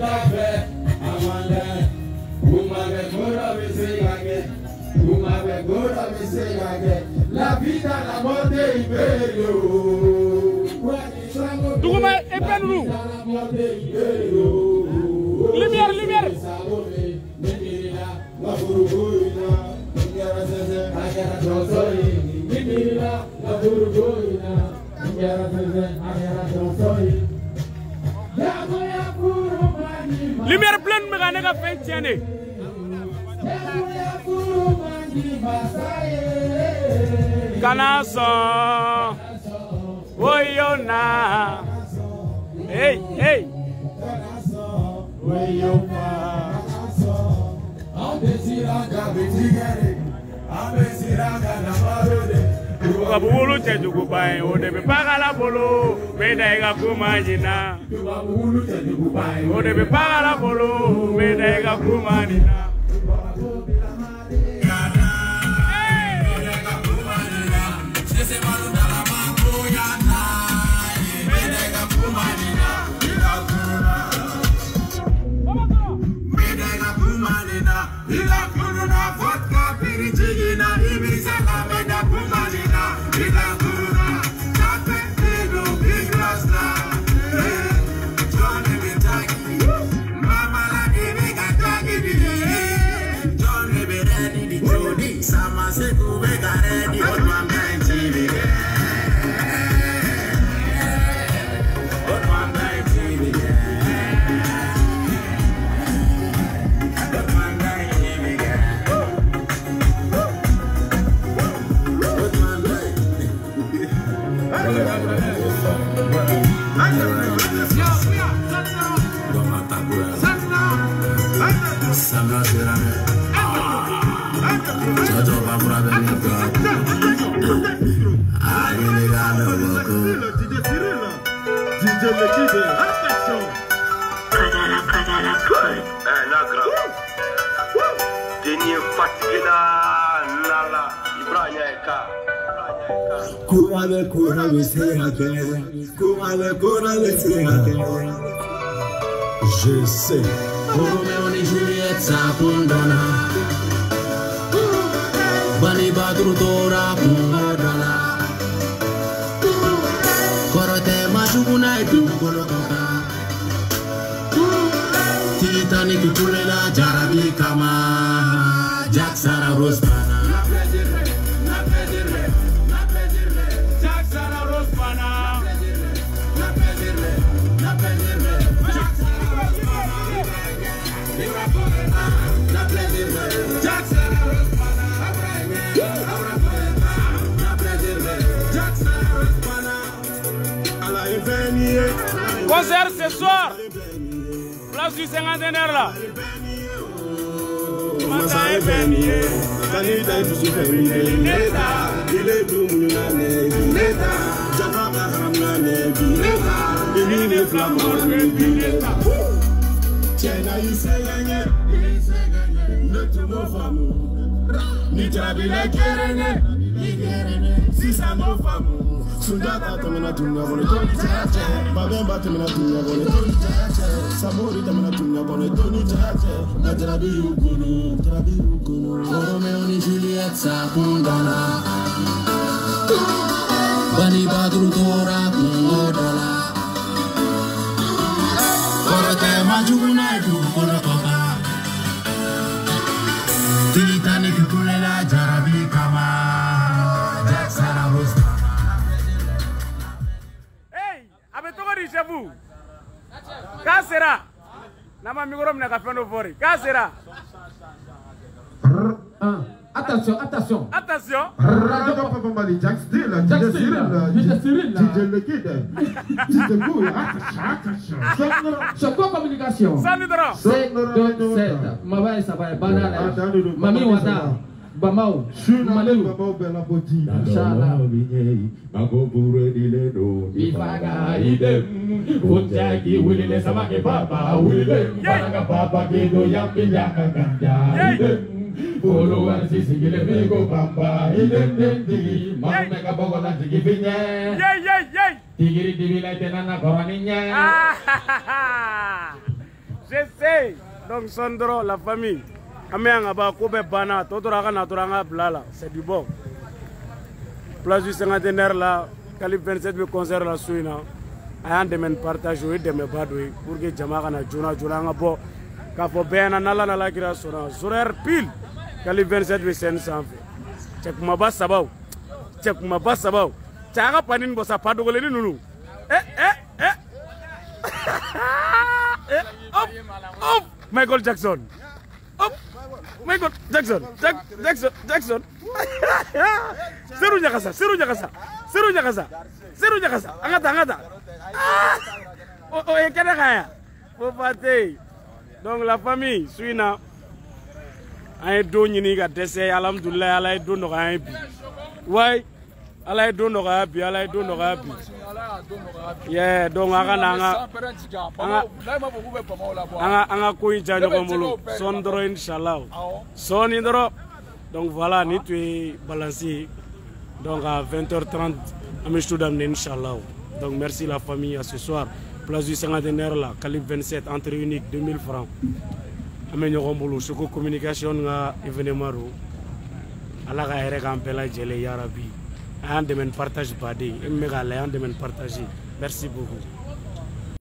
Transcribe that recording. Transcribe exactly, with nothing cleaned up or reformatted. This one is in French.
La vida, la morte, imperio. Duguma epenu. Lumière, lumière. Lumière pleine, mais on a fait tienne. Kanaso, Oyona, hey, hey, Oyona, Kabulu chejugu bai, ode be pagala bolo, meda ega kumajina. Ode be pagala bolo, meda ega kumajina. Kurale kurale sehate, kurale kurale sehate. Je sais. Romeo et Juliette s'appondona. Bani badru tora kumodala. Korote mashuguna etu kolotoka. Titanic tulela jarabi kama Jack Sarah Rosbana. Concert ce soir, place du cinquantenaire là. Matin est béni. Sundata tamena tunya bone toni chache, babemba tamena tunya bone toni chache, Samori tamena tunya bone toni chache, najarabi ukunu, jarabi ukunu. Romeo et Juliette s'appondona. Bani badru tora kumodala. Korote majuguna etu kolotoka. Titanic tulela jarabi kama Jack Sarah Rosbana. Chez vous. Quand sera? Nama micro mna kafendo fori. Quand sera? Attention, attention. Attention. Radio Papa Mali, Jack Still, Jack Still, Jack Still, Jack le Kid, Jack Bouy, Choco communication. Salut Dora. sept deux sept. Maman ça va banana. Mami wata. Bamao, Malou, Inshallah. Ifaga idem, Punjaki Willie Samaki Papa, Willie, Banga Papa, Gido Yampi Yakakanda, idem, Polo and Sisi Gilego Papa, idem, Digi, Mamaka Bogola Tigivinya, Yay, yay, yay, Tigiri Divina Tenana Coraninya. Je Donc Sandro, la famille. Améanga Kobe Bana, Totoraka Naturanga Blala, c'est du bon. Place du cinquantenaire là, Calif vingt-sept le concert la Suina. Ayan de men partage de me badoué pour que Jamaka na Juna Juna nga bo. Kafo Bena Nala Nala Gira Sona. Zorer pile. Calif vingt-sept le scène sans fait. Check ma bas sabao. Check ma bas sabao. Chaka panin bossa padogole ni nunu. Eh eh eh. Eh hop hop Michael Jackson. Hop Michael Jackson. Jack, Jackson Jackson. Seru Jakasa, Seru Jakasa. Seru Jakasa. Seru Jakasa. Angata angata. Oh oh et qu'est-ce kaya? Faut pâter. Donc la famille Suina. Ay do ñini ga déssé alhamdoulillah alay do no ga bi. Ouais. Alay do no ga bi, alay do no ga bi. Yeah, donc aga nanga. Anga anga ko inja ko mulu. Sondro inshallah. Son indro. Donc voilà, ni tu es balancé. Donc à vingt heures trente, Amsterdam inshallah. Donc merci la famille à ce soir. Place du cinquantenaire là, calibre vingt-sept, entrée unique, deux mille francs. Amenyo Rombolo, Soko Communication nga événement ro. Ala ga ere kan pela jele ya rabbi. Un de men partage badé, un méga un de men partager. Merci beaucoup.